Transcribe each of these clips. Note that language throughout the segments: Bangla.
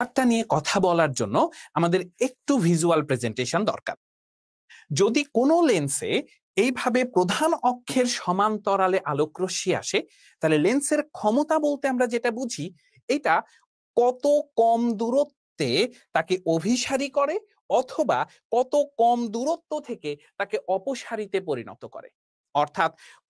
ব্যাপারটা নিয়ে কথা বলার জন্য আমাদের একটু ভিজুয়াল প্রেজেন্টেশন দরকার। যদি কোনো লেন্সে এইভাবে প্রধান অক্ষের সমান্তরালে আলোকরশ্মি আসে, তাহলে লেন্সের ক্ষমতা বলতে আমরা যেটা বুঝি, এটা কত কম দূরত্বে তাকে অভিসারী করে অথবা কত কম দূরত্ব থেকে তাকে অপসারিতে পরিণত করে। অর্থাৎ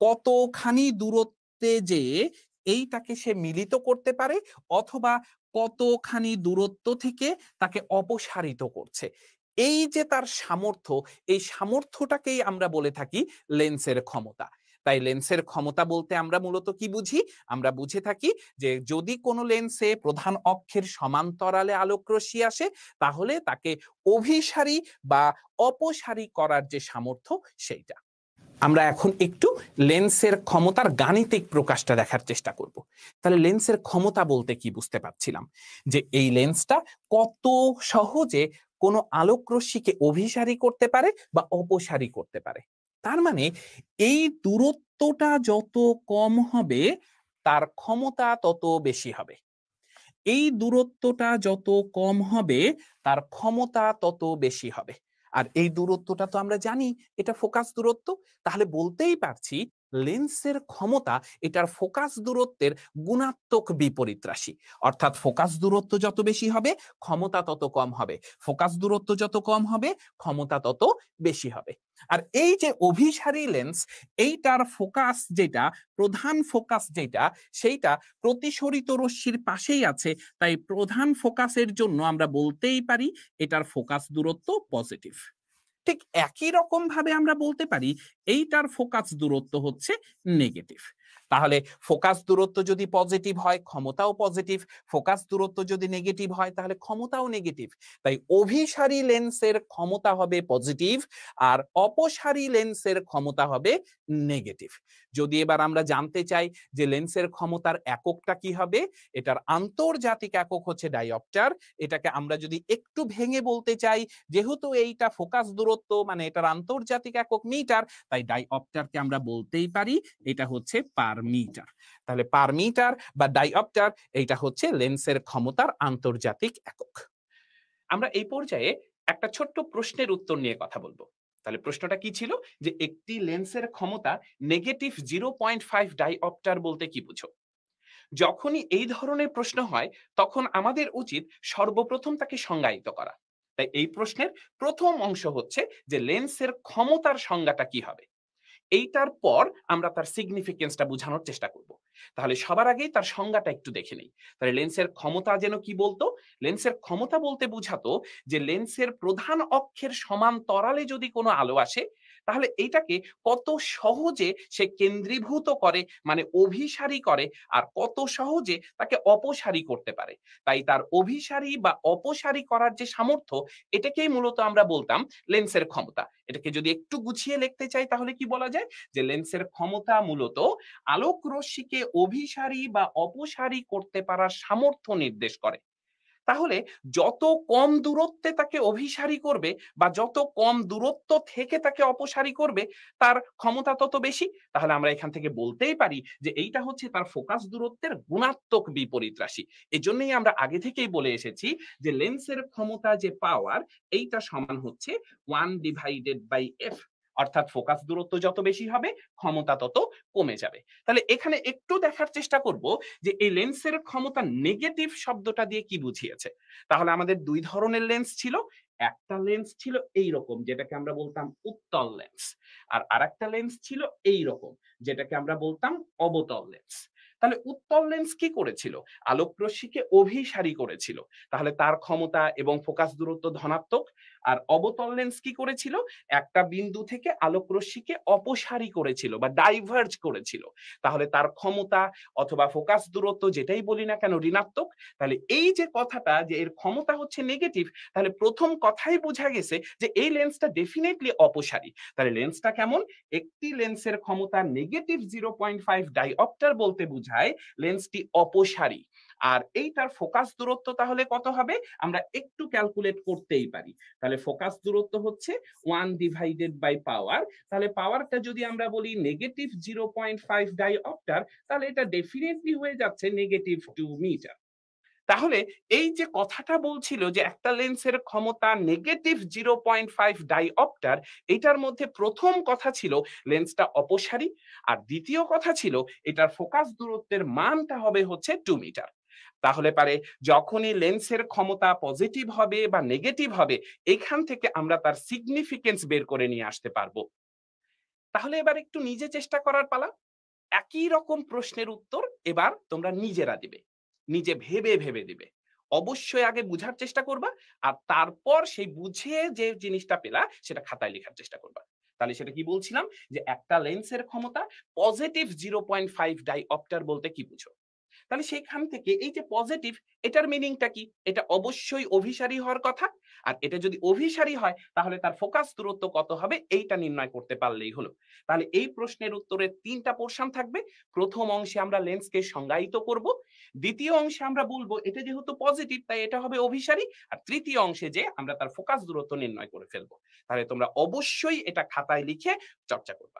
কতখানি দূরত্বে যে এইটাকে সে মিলিত করতে পারে অথবা কতখানি দূরত্ব থেকে তাকে অপসারিত করছে। এই যে তার সামর্থ্য, এই সামর্থ্যটাকেই আমরা বলে থাকি লেন্সের ক্ষমতা। তাই লেন্সের ক্ষমতা বলতে আমরা মূলত কি বুঝি? আমরা বুঝে থাকি যে যদি কোনো লেন্সে প্রধান অক্ষের সমান্তরালে আলোকরশ্মি আসে, তাহলে তাকে অভিসারী বা অপসারী করার যে সামর্থ্য সেইটা। আমরা এখন একটু লেন্সের ক্ষমতার গাণিতিক প্রকাশটা দেখার চেষ্টা করব। তাহলে লেন্সের ক্ষমতা বলতে কি বুঝতে পারছিলাম? যে এই লেন্সটা কত সহজে কোনো আলোকরশ্মিকে অভিসারী করতে পারে বা অপসারী করতে পারে। তার মানে এই দূরত্বটা যত কম হবে তার ক্ষমতা তত বেশি হবে। এই দূরত্বটা যত কম হবে তার ক্ষমতা তত বেশি হবে। আর এই দূরত্বটা তো আমরা জানি এটা ফোকাস দূরত্ব। তাহলে বলতেই পারছি লেন্সের ক্ষমতা এটার ফোকাস দূরত্বের গুণাত্মক বিপরীত রাশি। অর্থাৎ ফোকাস দূরত্ব যত বেশি হবে ক্ষমতা তত কম হবে, ফোকাস দূরত্ব যত কম হবে ক্ষমতা তত বেশি হবে। আর এই যে অভিসারী লেন্স, এইটার ফোকাস যেটা, প্রধান ফোকাস যেটা, সেইটা প্রতিসরিত রশ্মির পাশেই আছে। তাই প্রধান ফোকাসের জন্য আমরা বলতেই পারি এটার ফোকাস দূরত্ব পজিটিভ। ঠিক একই রকম ভাবে আমরা বলতে পারি এইটার ফোকাস দূরত্ব হচ্ছে নেগেটিভ। তাহলে ফোকাস দূরত্ব যদি পজিটিভ হয় ক্ষমতাও পজিটিভ, ফোকাস দূরত্ব যদি নেগেটিভ হয় তাহলে ক্ষমতাও নেগেটিভ। তাই অভিসারী লেন্সের ক্ষমতা হবে পজিটিভ আর অপসারী লেন্সের ক্ষমতা হবে নেগেটিভ। যদি এবার আমরা জানতে চাই যে লেন্সের ক্ষমতার এককটা কি হবে, এটার আন্তর্জাতিক একক হচ্ছে ডাইঅপ্টার। এটাকে আমরা যদি একটু ভেঙে বলতে চাই, যেহেতু এইটা ফোকাস দূরত্ব মানে এটার আন্তর্জাতিক একক মিটার, তাই ডাইঅপ্টারকে আমরা বলতেই পারি এটা হচ্ছে পার মিটার। তাহলে পার মিটার বা ডাইঅপ্টার এইটা হচ্ছে লেন্সের ক্ষমতার আন্তর্জাতিক একক। আমরা এই পর্যায়ে একটা ছোট্ট প্রশ্নের উত্তর নিয়ে কথা বলবো। তাহলে প্রশ্নটা কি ছিল? যে একটি লেন্সের ক্ষমতা নেগেটিভ 0.5 ডাইঅপ্টার বলতে কি বুঝো? যখনই এই ধরনের প্রশ্ন হয় তখন আমাদের উচিত সর্বপ্রথম তাকে সংজ্ঞায়িত করা। তাই এই প্রশ্নের প্রথম অংশ হচ্ছে যে লেন্সের ক্ষমতার সংজ্ঞাটা কি হবে। এইটার পর আমরা তার সিগনিফিকেন্সটা বোঝানোর চেষ্টা করব। তাহলে সবার আগেই তার সংজ্ঞাটা একটু দেখে নেই। তাহলে লেন্সের ক্ষমতা যেন কি বলতো? লেন্সের ক্ষমতা বলতে বোঝাতো যে লেন্সের প্রধান অক্ষের সমান্তরালে যদি কোনো আলো আসে, তাহলে এইটাকে কত সহজে সে কেন্দ্রীভূত করে মানে অভিসারী করে আর কত সহজে তাকে অপসারী করতে পারে। তাই তার অভিসারী বা অপসারী করার যে সামর্থ্য, এটাকেই মূলত আমরা বলতাম লেন্সের ক্ষমতা। এটাকে যদি একটু গুছিয়ে লিখতে চাই তাহলে কি বলা যায়? যে লেন্সের ক্ষমতা মূলত আলোক রশ্মিকে অভিসারী বা অপসারী করতে পারার সামর্থ্য নির্দেশ করে। তাহলে যত কম দূরত্বে তাকে অভিসারী করবে বা যত কম দূরত্ব থেকে তাকে অপসারী করবে তার ক্ষমতা তত বেশি। তাহলে আমরা এখান থেকে বলতেই পারি যে এইটা হচ্ছে তার ফোকাস দূরত্বের গুণাত্মক বিপরীত রাশি। এজন্যই আমরা আগে থেকেই বলে এসেছি যে লেন্সের ক্ষমতা যে পাওয়ার, এইটা সমান হচ্ছে 1/f। অর্থাৎ ফোকাস দূরত্ব যত বেশি হবে ক্ষমতা তত কমে যাবে। তাহলে এখানে একটু দেখার চেষ্টা করব যে এই লেন্সের ক্ষমতা নেগেটিভ শব্দটা দিয়ে কি বুঝিয়েছে। তাহলে আমাদের দুই ধরনের লেন্স ছিল। একটা লেন্স ছিল এই রকম, যেটাকে আমরা বলতাম উত্তল লেন্স, আর আরেকটা লেন্স ছিল এই রকম, যেটাকে আমরা বলতাম অবতল লেন্স। তাহলে উত্তল লেন্স কি করেছিল? আলোক রশ্মিকে অভিসারী করেছিল, তাহলে তার ক্ষমতা এবং ফোকাস দূরত্ব ধনাত্মক। আর অবতল লেন্স কি করেছিল? একটা বিন্দু থেকে আলোক রশ্মিকে অপসারী করেছিল বা ডাইভার্জ করেছিল, তাহলে তার ক্ষমতা অথবা ফোকাস দূরত্ব যেটাই বলি না কেন ঋণাত্মক। তাহলে এই যে কথাটা যে এর ক্ষমতা হচ্ছে নেগেটিভ, তাহলে প্রথম কথাই বোঝা গেছে যে এই লেন্সটা ডেফিনেটলি অপসারী। তাহলে লেন্সটা কেমন? একটি লেন্সের ক্ষমতা নেগেটিভ 0.5 ডাইঅপ্টার বলতে বোঝায় লেন্সটি অপসারী। আর এইটার ফোকাস দূরত্ব তাহলে কত হবে? আমরা একটু ক্যালকুলেট করতেই পারি। তাহলে ফোকাস দূরত্ব হচ্ছে 1/পাওয়ার। তাহলে পাওয়ারটা যদি আমরা বলি নেগেটিভ 0.5 ডাইঅপ্টার, তাহলে এটা ডেফিনেটলি হয়ে যাচ্ছে নেগেটিভ 2 মিটার। তাহলে এই যে কথাটা বলছিল যে একটা লেন্সের ক্ষমতা নেগেটিভ 0.5 ডাইঅপ্টার, এটার মধ্যে প্রথম কথা ছিল লেন্সটা অপসারী, আর দ্বিতীয় কথা ছিল এটার ফোকাস দূরত্বের মানটা হবে হচ্ছে 2 মিটার। তাহলে পারে যখনই লেন্সের ক্ষমতা পজিটিভ হবে বা নেগেটিভ হবে, এখান থেকে আমরা তার সিগনিফিকেন্স বের করে নিয়ে আসতে পারবো। তাহলে এবার একটু নিজে চেষ্টা করার পালা। একই রকম প্রশ্নের উত্তর এবার তোমরা নিজেরা দিবে, নিজে ভেবে ভেবে দিবে। অবশ্যই আগে বুঝার চেষ্টা করবা, আর তারপর সেই বুঝে যে জিনিসটা পেলা সেটা খাতায় লেখার চেষ্টা করবা। তাহলে সেটা কি বলছিলাম, যে একটা লেন্সের ক্ষমতা পজিটিভ 0.5 ডাইঅপ্টার বলতে কি বুঝো? তাহলে সেখান থেকে এই যে পজিটিভ, এটার মিনিংটা কি? এটা অবশ্যই অভিসারী হওয়ার কথা। আর এটা যদি অভিসারী হয় তাহলে তার ফোকাস দূরত্ব কত হবে এইটা নির্ণয় করতে পারলেই হলো। তাহলে এই প্রশ্নের উত্তরে ৩টা পোরশন থাকবে। প্রথম অংশে আমরা লেন্সকে সংজ্ঞায়িত করব। দ্বিতীয় অংশে আমরা বলবো এটা যেহেতু পজিটিভ তাই এটা হবে অভিসারী। আর তৃতীয় অংশে যে আমরা তার ফোকাস দূরত্ব নির্ণয় করে ফেলবো। তাহলে তোমরা অবশ্যই এটা খাতায় লিখে চর্চা করবা।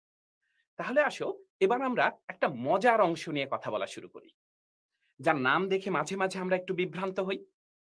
তাহলে আসো এবার আমরা একটা মজার অংশ নিয়ে কথা বলা শুরু করি, যার নাম দেখে মাঝে মাঝে আমরা একটু বিভ্রান্ত হই,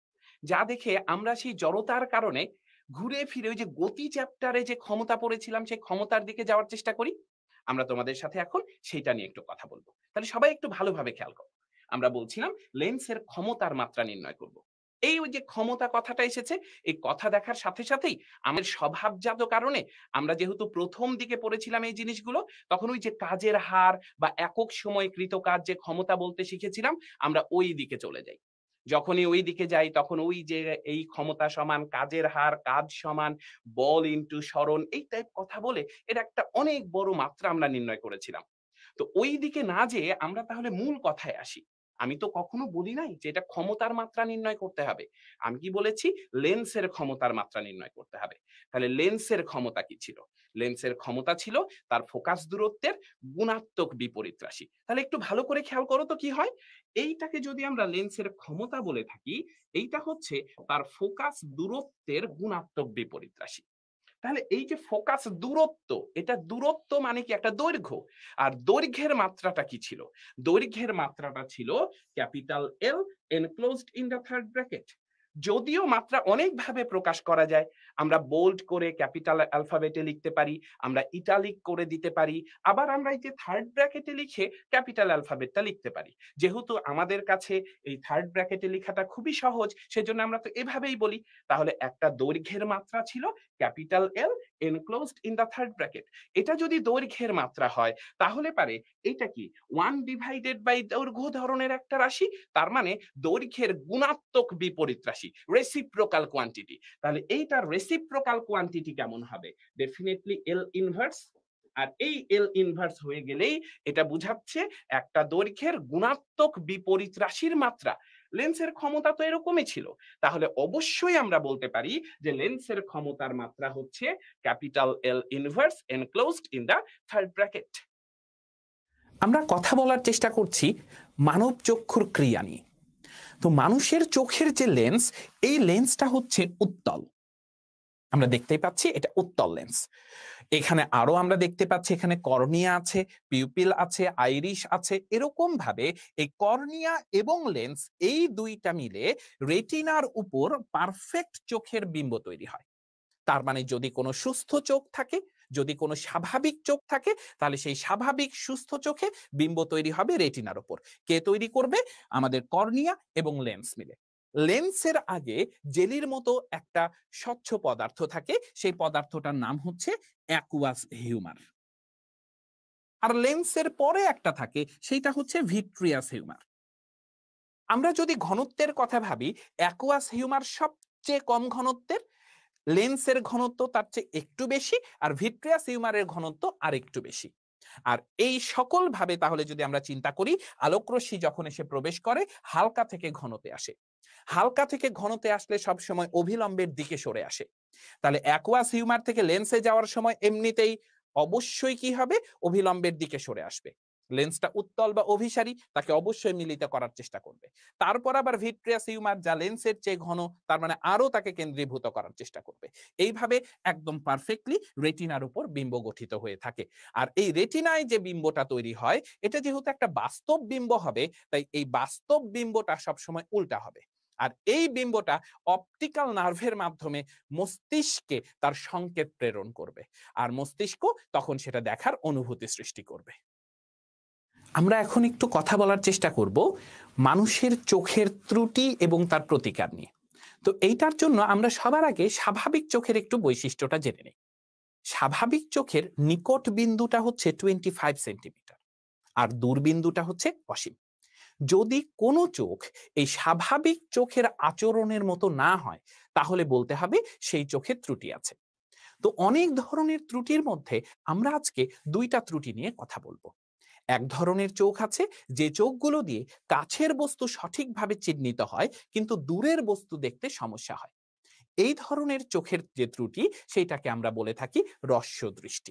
যা দেখে আমরা সেই জড়তার কারণে ঘুরে ফিরে ওই যে গতি চ্যাপ্টারে যে ক্ষমতা পড়েছিলাম সেই ক্ষমতার দিকে যাওয়ার চেষ্টা করি। আমরা তোমাদের সাথে এখন সেইটা নিয়ে একটু কথা বলবো। তাহলে সবাই একটু ভালোভাবে খেয়াল করো। আমরা বলছিলাম লেন্সের ক্ষমতার মাত্রা নির্ণয় করব। এই ওই যে ক্ষমতা কথাটা এসেছে, এই কথা দেখার সাথে সাথেই আমাদের স্বভাবজাত কারণে আমরা যেহেতু প্রথম দিকে পড়েছিলাম এই জিনিসগুলো, তখন ওই যে কাজের হার বা একক সময় কৃত কাজ যে ক্ষমতা বলতে শিখেছিলাম, আমরা ওই দিকে চলে যাই। যখনই ওই দিকে যাই তখন ওই যে এই ক্ষমতা সমান কাজের হার, কাজ সমান বল ইনটু সরণ, এই টাইপ কথা বলে এর একটা অনেক বড় মাত্রা আমরা নির্ণয় করেছিলাম। তো ওই দিকে না যেয়ে আমরা তাহলে মূল কথায় আসি। আমি তো কখনো বলি নাই যে এটা ক্ষমতার মাত্রা নির্ণয় করতে হবে। আমি কি বলেছি? লেন্সের ক্ষমতার মাত্রা নির্ণয় করতে হবে। তাহলে লেন্সের ক্ষমতা কি ছিল? লেন্সের ক্ষমতা ছিল তার ফোকাস দূরত্বের গুণাত্মক বিপরীত রাশি। তাহলে একটু ভালো করে খেয়াল করো তো কি হয়? এইটাকে যদি আমরা লেন্সের ক্ষমতা বলে থাকি, এইটা হচ্ছে তার ফোকাস দূরত্বের গুণাত্মক বিপরীত রাশি। তাহলে এই যে ফোকাস দূরত্ব, এটা দূরত্ব মানে কি একটা দৈর্ঘ্য। আর দৈর্ঘ্যের মাত্রাটা কি ছিল? দৈর্ঘ্যের মাত্রাটা ছিল capital L enclosed in the third bracket. যদিও মাত্রা অনেকভাবে প্রকাশ করা যায়। আমরা বোল্ড করে ক্যাপিটাল অ্যালফাবেটে লিখতে পারি, আমরা ইটালিক করে দিতে পারি, আবার আমরা এই যে থার্ড ব্র্যাকেটে লিখে ক্যাপিটাল অ্যালফাবেটটা লিখতে পারি। যেহেতু আমাদের কাছে এই থার্ড ব্র্যাকেটে লেখাটা খুবই সহজ, সেজন্য আমরা তো এভাবেই বলি। তাহলে একটা দৈর্ঘ্যের মাত্রা ছিল capital L enclosed in the third bracket. এটা যদি দৈর্ঘ্যের মাত্রা হয় তাহলে পারে এটা কি 1 ডিভাইডেড বাই দৈর্ঘ্য ধরনের একটা রাশি, তার মানে দৈর্ঘ্যের গুণাত্মক বিপরীত রাশি, রেসিপ্রোকাল কোয়ান্টিটি। তাহলে এইটার রেসিপ্রোকাল কোয়ান্টিটি কেমন হবে? ডেফিনেটলি এল ইনভার্স। আর এই এল ইনভার্স হয়ে গেলেই এটা বুঝাচ্ছে একটা দৈর্ঘ্যের গুণাত্মক বিপরীত রাশির মাত্রা। লেন্সের ক্ষমতা তো এরকমই ছিল। তাহলে অবশ্যই আমরা বলতে পারি যে লেন্সের ক্ষমতার মাত্রা হচ্ছে capital L inverse enclosed in the third bracket. আমরা কথা বলার চেষ্টা করছি মানব চক্ষুর ক্রিয়া নিয়ে। তো মানুষের চোখের যে লেন্স, এই লেন্সটা হচ্ছে উত্তল। আমরা দেখতেই পাচ্ছি এটা উত্তল লেন্স। এখানে আরো আমরা দেখতে পাচ্ছি এখানে কর্নিয়া আছে, পিউপিল আছে, আইরিশ আছে। এরকম ভাবে এই কর্নিয়া এবং লেন্স এই দুইটা মিলে রেটিনার উপর পারফেক্ট চোখের বিম্ব তৈরি হয়। তার মানে যদি কোনো সুস্থ চোখ থাকে, যদি কোনো স্বাভাবিক চোখ থাকে, তাহলে সেই স্বাভাবিক সুস্থ চোখে বিম্ব তৈরি হবে রেটিনার উপর। কে তৈরি করবে? আমাদের কর্নিয়া এবং লেন্স মিলে। লেন্সের আগে জেলির মতো একটা স্বচ্ছ পদার্থ থাকে, সেই পদার্থটার নাম হচ্ছে অ্যাকুয়াস হিউমার। আর লেন্সের পরে একটা থাকে, সেইটা হচ্ছে ভিট্রিয়াস হিউমার। আমরা যদি ঘনত্বের কথা ভাবি, অ্যাকুয়াস হিউমার সবচেয়ে কম ঘনত্বের, লেন্সের ঘনত্ব তার চেয়ে একটু বেশি, আর ভিট্রিয়াস হিউমারের ঘনত্ব আর একটু বেশি। আর এই সকল ভাবে তাহলে যদি আমরা চিন্তা করি, আলোকরশ্মি যখন এসে প্রবেশ করে হালকা থেকে ঘনতে আসে। হালকা থেকে ঘনতে আসলে সব সময় অভিলম্বের দিকে সরে আসে। তাহলে অ্যাকুয়াস হিউমার থেকে লেন্সে যাওয়ার সময় এমনিতেই অবশ্যই কি হবে? অভিলম্বের দিকে সরে আসবে। লেন্সটা উত্তল বা অভিসারী, তাকে অবশ্যই মিলিত করার চেষ্টা করবে। তারপর আবার ভিট্রিয়াস হিউমার, যা লেন্সের চেয়ে ঘন, তার মানে আরো তাকে কেন্দ্রীভূত করার চেষ্টা করবে। এইভাবে একদম পারফেক্টলি রেটিনার উপর বিম্ব গঠিত হয়ে থাকে। আর এই রেটিনায় যে বিম্বটা তৈরি হয়, এটা যেহেতু একটা বাস্তব বিম্ব হবে, তাই এই বাস্তব বিম্বটা সবসময় উল্টা হবে। আর এই বিম্বটা অপটিক্যাল নার্ভের মাধ্যমে মস্তিষ্কে তার সংকেত প্রেরণ করবে, আর মস্তিষ্ক তখন সেটা দেখার অনুভূতি সৃষ্টি করবে। আমরা এখন একটু কথা বলার চেষ্টা করব মানুষের চোখের ত্রুটি এবং তার প্রতিকার নিয়ে। তো এইটার জন্য আমরা সবার আগে স্বাভাবিক চোখের একটু বৈশিষ্ট্যটা জেনে নিই। স্বাভাবিক চোখের নিকট বিন্দুটা হচ্ছে 25 সেন্টিমিটার, আর দূরবিন্দুটা হচ্ছে অসীম। যদি কোনো চোখ এই স্বাভাবিক চোখের আচরণের মতো না হয়, তাহলে বলতে হবে সেই চোখের ত্রুটি আছে। তো অনেক ধরনের ত্রুটির মধ্যে আমরা আজকে দুইটা ত্রুটি নিয়ে কথা বলবো। এক ধরনের চোখ আছে যে চোখগুলো দিয়ে কাছের বস্তু সঠিকভাবে চিহ্নিত হয়, কিন্তু দূরের বস্তু দেখতে সমস্যা হয়। এই ধরনের চোখের যে ত্রুটি, সেইটাকে আমরা বলে থাকি রস্য দৃষ্টি।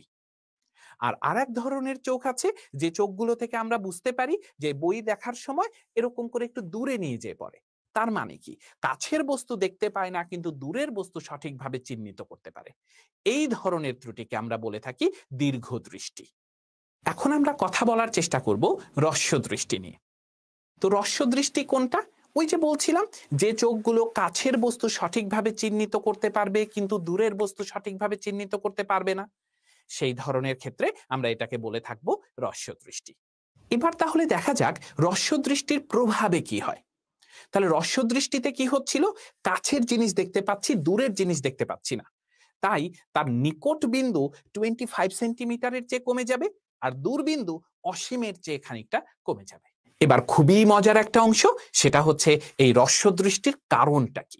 আর আরেক ধরনের চোখ আছে যে চোখগুলো থেকে আমরা বুঝতে পারি যে বই দেখার সময় এরকম করে একটু দূরে নিয়ে যেয়ে পড়ে। তার মানে কি, কাছের বস্তু দেখতে পায় না কিন্তু দূরের বস্তু সঠিকভাবে চিহ্নিত করতে পারে। এই ধরনের ত্রুটিকে আমরা বলে থাকি দীর্ঘ দৃষ্টি। এখন আমরা কথা বলার চেষ্টা করব রস্য দৃষ্টি নিয়ে। তো রস্য দৃষ্টি কোনটা? ওই যে বলছিলাম, যে চোখগুলো কাছের বস্তু সঠিকভাবে চিহ্নিত করতে পারবে কিন্তু দূরের বস্তু সঠিকভাবে চিহ্নিত করতে পারবে না, সেই ধরনের ক্ষেত্রে আমরা এটাকে বলে থাকবো রস্য দৃষ্টি। এবার তাহলে দেখা যাক রস্য দৃষ্টির প্রভাবে কি হয়। তাহলে রস্য দৃষ্টিতে কি হচ্ছিল? কাছের জিনিস দেখতে পাচ্ছি, দূরের জিনিস দেখতে পাচ্ছি না, তাই তার নিকট বিন্দু 25 সেন্টিমিটারের চেয়ে কমে যাবে, আর দূরবিন্দু অসীমের চেয়ে খানিকটা কমে যাবে। এবার খুবই মজার একটা অংশ, সেটা হচ্ছে এই রস্য দৃষ্টির কারণটা কি।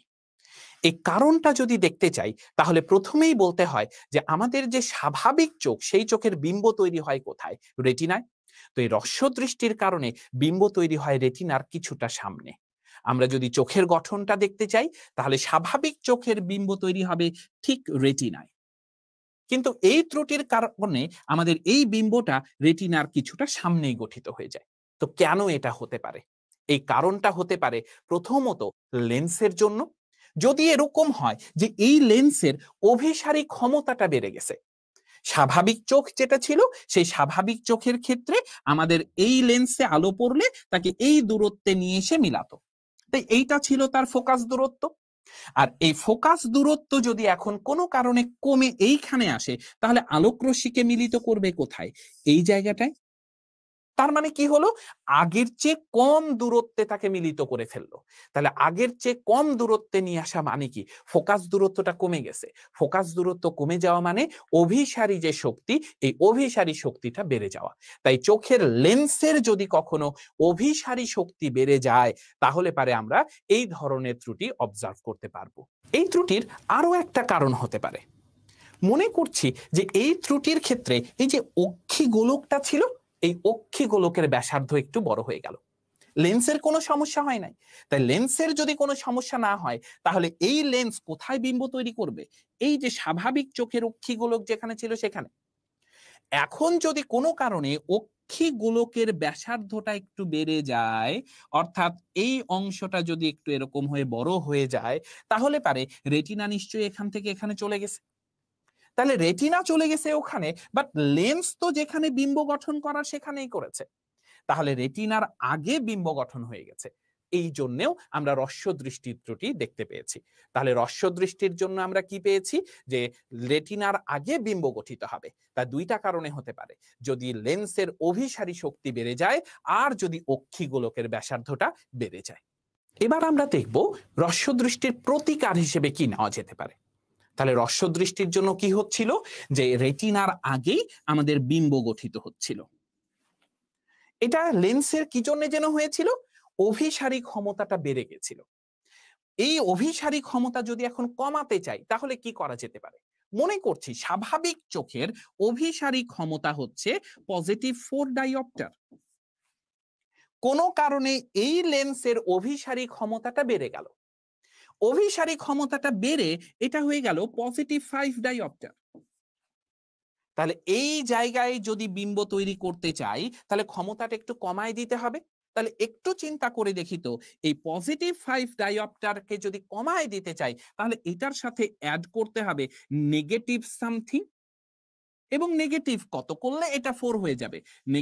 এই কারণটা যদি দেখতে চাই, তাহলে প্রথমেই বলতে হয় যে আমাদের যে স্বাভাবিক চোখ, সেই চোখের বিম্ব তৈরি হয় কোথায়? রেটিনায়। তো এই রস্য দৃষ্টির কারণে বিম্ব তৈরি হয় রেটিনার কিছুটা সামনে। আমরা যদি চোখের গঠনটা দেখতে চাই, তাহলে স্বাভাবিক চোখের বিম্ব তৈরি হবে ঠিক রেটিনায়, কিন্তু এই ত্রুটির কারণে আমাদের এই বিম্বটা রেটিনার কিছুটা সামনেই গঠিত হয়ে যায়। তো কেন এটা হতে পারে? এই কারণটা হতে পারে প্রথমত লেন্সের জন্য। যদি এরকম হয় যে এই লেন্সের অভিসারী ক্ষমতাটা বেড়ে গেছে, স্বাভাবিক চোখ যেটা ছিল, সেই স্বাভাবিক চোখের ক্ষেত্রে আমাদের এই লেন্সে আলো পড়লে তাকে এই দূরত্বে নিয়ে এসে মিলাতো, তাই এইটা ছিল তার ফোকাস দূরত্ব। আর এই ফোকাস দূরত্ব যদি এখন কোনো কারণে কমে এইখানে আসে, তাহলে আলোক রশ্মিকে মিলিত করবে কোথায়? এই জায়গাটায়। তার মানে কি হলো? আগের চেয়ে কম দূরত্বে তাকে মিলিত করে ফেললো। তাহলে আগের চেয়ে কম দূরত্বে নিয়ে আসা মানে কি? ফোকাস দূরত্বটা কমে গেছে। ফোকাস দূরত্ব কমে যাওয়া মানে অভিসারী যে শক্তি, এই অভিসারী শক্তিটা বেড়ে যাওয়া। তাই চোখের লেন্সের যদি কখনো অভিসারী শক্তি বেড়ে যায়, তাহলে পারে আমরা এই ধরনের ত্রুটি অবজার্ভ করতে পারবো। এই ত্রুটির আরো একটা কারণ হতে পারে। মনে করছি যে এই ত্রুটির ক্ষেত্রে এই যে অক্ষি গোলকটা ছিল, এই অক্ষি গোলকের ব্যাসার্ধ একটু বড় হয়ে গেল। লেন্সের কোনো সমস্যা হয় নাই। তাই লেন্সের যদি কোনো সমস্যা না হয়, তাহলে এই লেন্স কোথায় বিম্ব তৈরি করবে? এই যে স্বাভাবিক চোখের অক্ষি গোলক যেখানে ছিল সেখানে। এখন যদি কোনো কারণে অক্ষি গোলকের ব্যাসার্ধটা একটু বেড়ে যায়, অর্থাৎ এই অংশটা যদি একটু এরকম হয়ে বড় হয়ে যায়, তাহলে পারে রেটিনা নিশ্চয়ই এখান থেকে এখানে চলে গেছে। তাহলে রেটিনা চলে গেছে ওখানে, বাট লেন্স তো যেখানে বিম্ব গঠন করার সেখানেই করেছে। তাহলে রেটিনার আগে বিম্ব গঠন হয়ে গেছে। এই জন্যেও আমরা রস্য দৃষ্টির ত্রুটি দেখতে পেয়েছি। তাহলে রস্য দৃষ্টির জন্য আমরা কি পেয়েছি? যে রেটিনার আগে বিম্ব গঠিত হবে। তা দুইটা কারণে হতে পারে। যদি লেন্সের অভিসারী শক্তি বেড়ে যায়, আর যদি অক্ষি গোলকের ব্যাসার্ধটা বেড়ে যায়। এবার আমরা দেখব রস্য দৃষ্টির প্রতিকার হিসেবে কি নেওয়া যেতে পারে। তাহলে রস্য দৃষ্টির জন্য কি হচ্ছিল? যে রেটিনার আগেই আমাদের বিম্ব গঠিত হচ্ছিল। এটা লেন্সের কি জন্য যেন হয়েছিল? অভিসারী ক্ষমতাটা বেড়ে গেছিল। এই অভিসারী ক্ষমতা যদি এখন কমাতে চাই, তাহলে কি করা যেতে পারে? মনে করছি স্বাভাবিক চোখের অভিসারী ক্ষমতা হচ্ছে +4 ডাইঅপ্টার। কোনো কারণে এই লেন্সের অভিসারী ক্ষমতাটা বেড়ে গেল। অভিসারী ক্ষমতাটা বেড়ে এটা হয়ে গেল +5 ডাইঅপ্টার। তাহলে এই জায়গায় যদি বিম্ব তৈরি করতে চাই তাহলে ক্ষমতাটা একটু কমায় দিতে হবে। তাহলে একটু চিন্তা করে দেখি তো, এই +5 ডাইঅপ্টারকে যদি কমায় দিতে চাই তাহলে এটার সাথে অ্যাড করতে হবে নেগেটিভ সামথিং, এবং নেগেটিভ কত করলে এটা 4 হয়ে যাবে।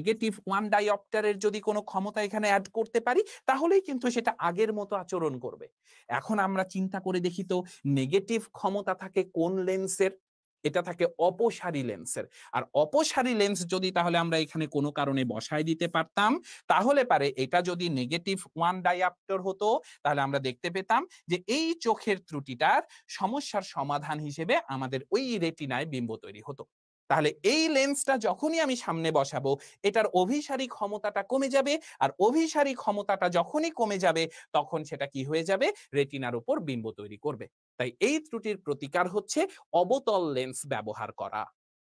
-1 ডাইঅপ্টারের যদি কোনো ক্ষমতা এখানে অ্যাড করতে পারি তাহলেই কিন্তু সেটা আগের মতো আচরণ করবে। এখন আমরা চিন্তা করে দেখি তো, নেগেটিভ ক্ষমতা থাকে কোন লেন্সের? এটা থাকে অপসারী লেন্সের। আর অপসারী লেন্স যদি তাহলে আমরা এখানে কোনো কারণে বসায় দিতে পারতাম, তাহলে পারে এটা যদি -1 ডাইঅপ্টার হতো তাহলে আমরা দেখতে পেতাম যে এই চোখের ত্রুটিটার সমস্যার সমাধান হিসেবে আমাদের ওই রেটিনায় বিম্ব তৈরি হতো। তাহলে এই লেন্সটা যখনই আমি সামনে বসাবো এটার অভিসারী ক্ষমতাটা কমে যাবে, আর অভিসারী ক্ষমতাটা যখনই কমে যাবে তখন সেটা কি হয়ে যাবে? রেটিনার উপর বিম্ব তৈরি করবে। তাই এই ত্রুটির প্রতিকার হচ্ছে অবতল লেন্স ব্যবহার করা।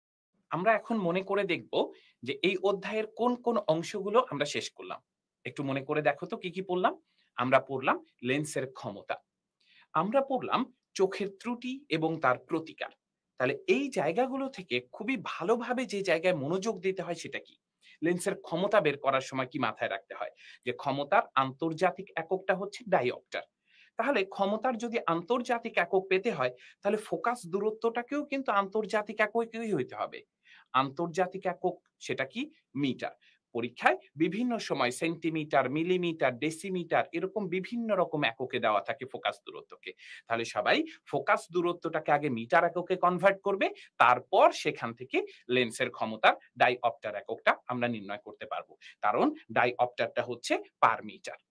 আমরা এখন মনে করে দেখব যে এই অধ্যায়ের কোন কোন অংশগুলো আমরা শেষ করলাম। একটু মনে করে দেখো তো কি কি পড়লাম। আমরা পড়লাম লেন্সের ক্ষমতা, আমরা পড়লাম চোখের ত্রুটি এবং তার প্রতিকার। তাহলে এই জায়গাগুলো থেকে খুবই ভালোভাবে যে জায়গায় মনোযোগ দিতে হয় সেটা কি? লেন্সের ক্ষমতা বের করার সময় কি মাথায় রাখতে হয়? যে ক্ষমতার আন্তর্জাতিক এককটা হচ্ছে ডাইঅপ্টার। তাহলে ক্ষমতার যদি আন্তর্জাতিক একক পেতে হয় তাহলে ফোকাস দূরত্বটাকেও কিন্তু আন্তর্জাতিক এককই হইতে হবে। আন্তর্জাতিক একক সেটা কি? মিটার। পরীক্ষায় বিভিন্ন সময় সেন্টিমিটার, মিলিমিটার, ডেসিমিটার এরকম বিভিন্ন রকম এককে দেওয়া থাকে ফোকাস দূরত্বকে। তাহলে সবাই ফোকাস দূরত্বটাকে আগে মিটার এককে কনভার্ট করবে, তারপর সেখান থেকে লেন্সের ক্ষমতার ডাইঅপ্টার এককটা আমরা নির্ণয় করতে পারবো। কারণ ডাইঅপ্টারটা হচ্ছে পার মিটার।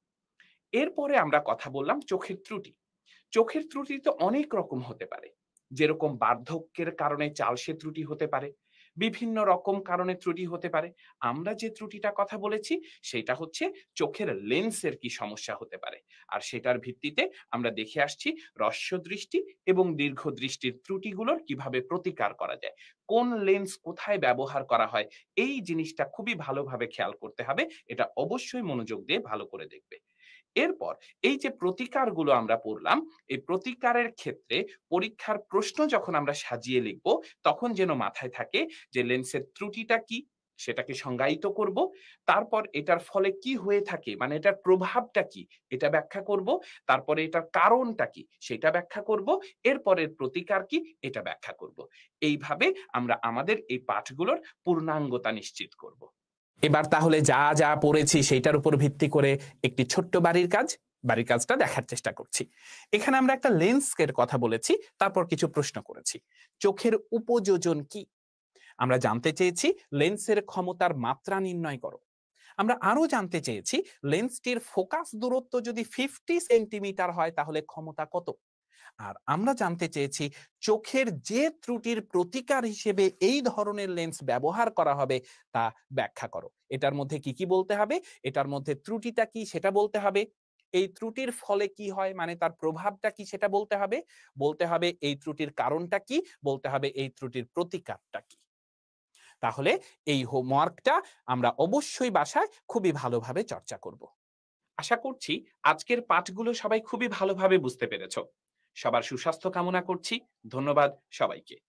এরপরে আমরা কথা বললাম চোখের ত্রুটি। চোখের ত্রুটি তো অনেক রকম হতে পারে। যেরকম বার্ধক্যের কারণে চালসে ত্রুটি হতে পারে, বিভিন্ন রকম কারণে ত্রুটি হতে পারে। আমরা যে ত্রুটিটার কথা বলেছি সেটা হচ্ছে চোখের লেন্সের কি সমস্যা হতে পারে। আর সেটার ভিত্তিতে আমরা দেখে আসছি হ্রস্ব দৃষ্টি এবং দীর্ঘ দৃষ্টির ত্রুটিগুলোর কিভাবে প্রতিকার করা যায়। কোন লেন্স কোথায় ব্যবহার করা হয় এই জিনিসটা খুবই ভালোভাবে খেয়াল করতে হবে। এটা অবশ্যই মনোযোগ দিয়ে ভালো করে দেখবে। এরপর এই যে প্রতিকারগুলো আমরা পড়লাম, এই প্রতিকারের ক্ষেত্রে পরীক্ষার প্রশ্ন যখন আমরা সাজিয়ে লিখব তখন যেন মাথায় থাকে যে লেন্সের ত্রুটিটা কি সেটাকে সংজ্ঞায়িত করব, তারপর এটার ফলে কি হয়ে থাকে মানে এটার প্রভাবটা কি এটা ব্যাখ্যা করব, তারপরে এটার কারণটা কি সেটা ব্যাখ্যা করব, এরপরের প্রতিকার কি এটা ব্যাখ্যা করব। এইভাবে আমরা আমাদের এই পাঠগুলোর পূর্ণাঙ্গতা নিশ্চিত করব। এবার তাহলে যা যা পড়েছি সেটার উপর ভিত্তি করে একটি ছোট্ট বাড়ির কাজটা দেখার চেষ্টা করছি। এখানে আমরা একটা লেন্সের কথা বলেছি, তারপর কিছু প্রশ্ন করেছি। চোখের উপযোজন কি? আমরা জানতে চেয়েছি লেন্সের ক্ষমতার মাত্রা নির্ণয় করো। আমরা আরো জানতে চেয়েছি লেন্সটির ফোকাস দূরত্ব যদি 50 সেন্টিমিটার হয় তাহলে ক্ষমতা কত। আর আমরা জানতে চেয়েছি চোখের যে ত্রুটির প্রতিকার হিসেবে এই ধরনের লেন্স ব্যবহার করা হবে তা ব্যাখ্যা করো। এটার মধ্যে কি কি বলতে হবে? এটার মধ্যে ত্রুটিটা কি সেটা বলতে হবে। এই ত্রুটির ফলে কি হয় মানে তার প্রভাবটা কি সেটা বলতে হবে। বলতে হবে এই ত্রুটির কারণটা কি, বলতে হবে এই ত্রুটির প্রতিকারটা কি। তাহলে এই হোমওয়ার্কটা আমরা অবশ্যই বাসায় খুবই ভালোভাবে চর্চা করব। আশা করছি আজকের পাঠগুলো সবাই খুবই ভালোভাবে বুঝতে পেরেছো। সবার সুস্বাস্থ্য কামনা করছি। ধন্যবাদ সবাইকে।